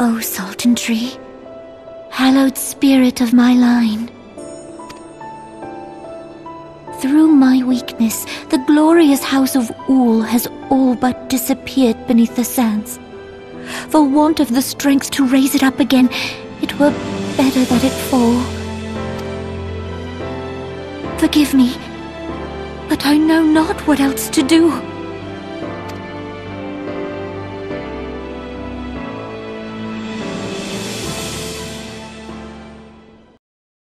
O Salton Tree, hallowed spirit of my line. Through my weakness, the glorious house of Ool has all but disappeared beneath the sands. For want of the strength to raise it up again, it were better that it fall. Forgive me, but I know not what else to do.